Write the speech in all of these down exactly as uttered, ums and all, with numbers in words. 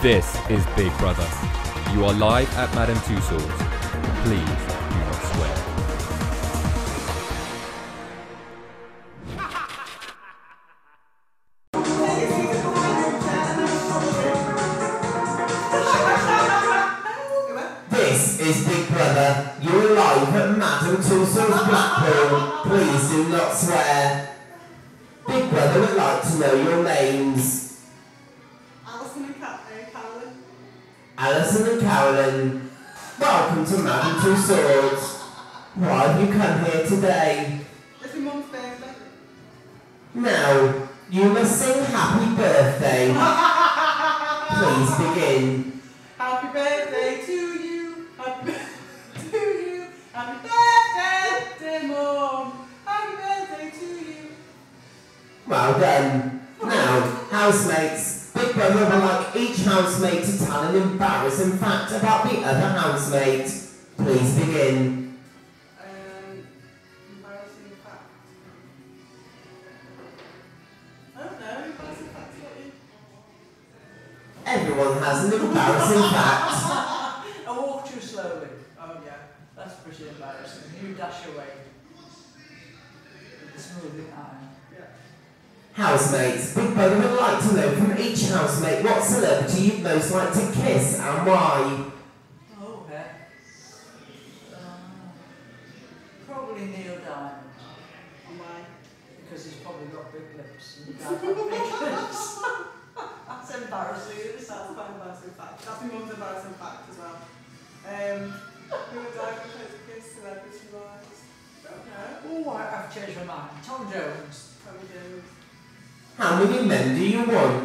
This is Big Brother. You are live at Madame Tussauds. Please do not swear. This is Big Brother. You're live at Madame Tussauds, Blackpool. Please do not swear. Big Brother would like to know your names. Alison and Ca- uh, Carolyn. Alison and Carolyn, welcome to Madame Tussauds. Why have you come here today? It's my mum's birthday. Now, you must sing happy birthday. Please begin. Happy birthday to you. Happy birthday to you. Happy birthday, dear Mum. Happy birthday to you. Well done. Now, housemates, Big Brother would like each housemate to tell an embarrassing fact about the other housemate. Please begin. Um, embarrassing fact. I don't know, embarrassing facts about you. Everyone has an embarrassing fact. I walk too slowly. Oh yeah, that's pretty embarrassing. You dash away. With the smoothing eye. Yeah. Housemates, Big Brother would like to know from each housemate what celebrity you'd most like to kiss and why. Oh heck. Uh, probably Neil Diamond. Why? Because he's probably got big lips. And you can't have big lips. That's embarrassing. That's quite an embarrassing fact. That's my mum's embarrassing fact as well. Um, who would I prefer to kiss celebrity-wise? Don't know. Oh, I- I've changed my mind. Tom Jones. Tommy Jones. How many men do you want?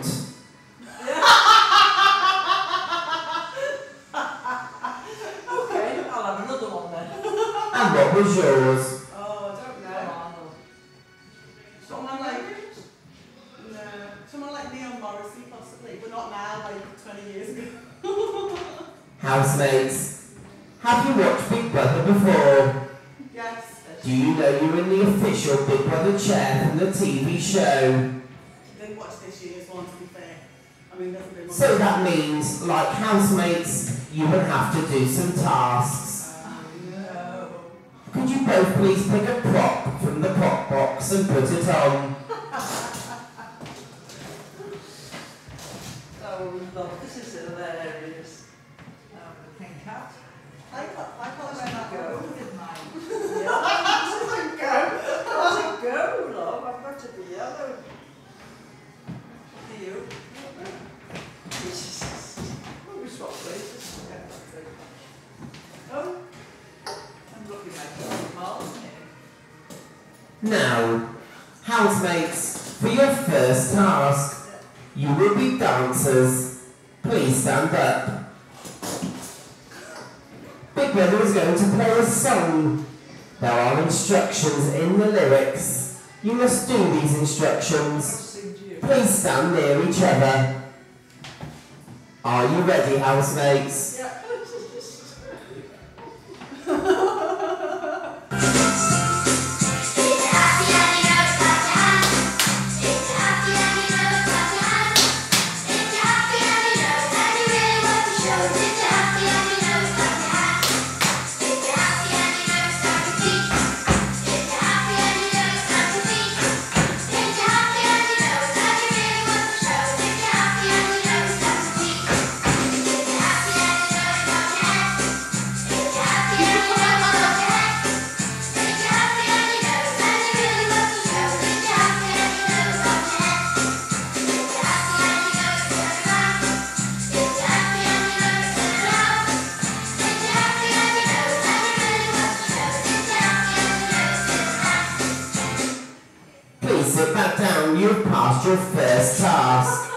Okay, I'll have another one then. And what was yours? Oh, I don't know. Someone like, no, someone like Neil Morrissey possibly, but not now, like twenty years ago. Housemates, have you watched Big Brother before? Yes. Do you know you're in the official Big Brother chair from the T V show? Didn't watch this year's one, to be fair. I mean, there's been one. So that means, like housemates, you would have to do some tasks. Um, No. Could you both please pick a prop from the prop box and put it on? Oh, love, this is hilarious. Um, the pink hat. I can't, I can't let that Go, go. didn't I? Yeah. Doesn't go. Doesn't go, love. I've got to be yellow. Do you? Jesus. Oh, we swap places. Yeah, that's great. Oh, I'm looking like Martin here. Now, housemates, for your first task, you will be dancers. Please stand up. Big Brother is going to play a song. There are instructions in the lyrics. You must do these I'll instructions. sing to you. Please stand near each other. Are you ready, housemates? Yeah. Please sit back down. You have passed your first task.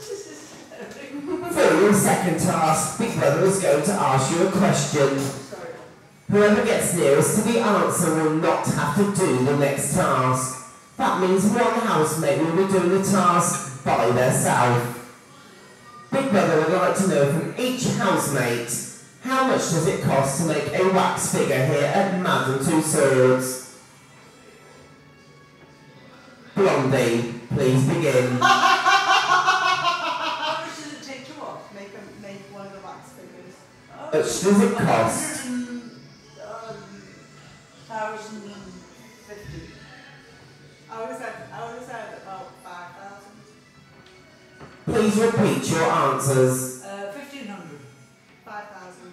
For your second task, Big Brother is going to ask you a question. Sorry. Whoever gets nearest to the answer will not have to do the next task. That means one housemate will be doing the task by themselves. Big Brother would like to know from each housemate, how much does it cost to make a wax figure here at Madame Tussauds? Blondie, please begin. How much does it take to what? Make a much does it cost? Thousand and fifty. I would have said, I would have said about five thousand. Please repeat your answers. Uh, fifteen hundred. Five thousand.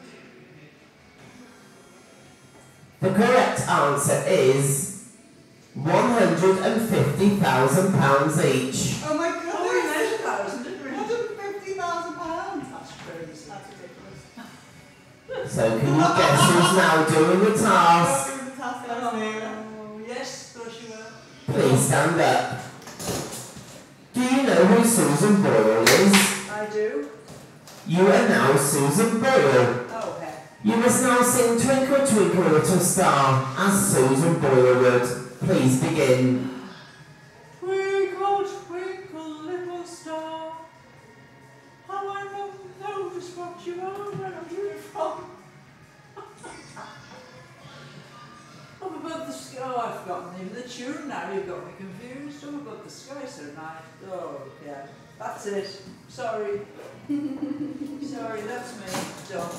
The correct answer is one hundred and fifty thousand pounds each. Oh my Oh, we goodness! made a thousand, didn't we? one hundred and fifty thousand pounds. That's crazy. That's ridiculous. So can you guess who's now doing the task? Doing the task last year. Oh, yes, of course you will. Please stand up. Do you know who Susan Boyle is? I do. You are now Susan Boyle. Oh, heck. You must now sing Twinkle Twinkle Little Star as Susan Boyle would. Please begin. Twinkle, twinkle, little star, how I never noticed what you are where are you from? Up above the sky, oh, I've forgotten even the tune now, you've got me confused. Up above the sky so nice. Oh, yeah, that's it. Sorry. Sorry, that's me. Done.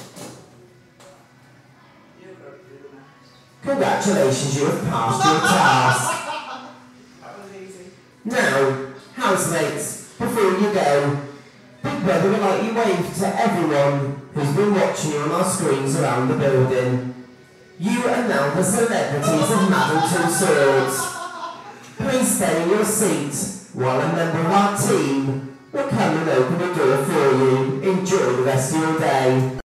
You've got to do next. Congratulations, you have passed your task. That was easy. Now, housemates, before you go, Big Brother would like you wave to everyone who's been watching you on our screens around the building. You are now the celebrities of Madame Tussauds. Please stay in your seat while a member of our team will come and open the door for you. Enjoy the rest of your day.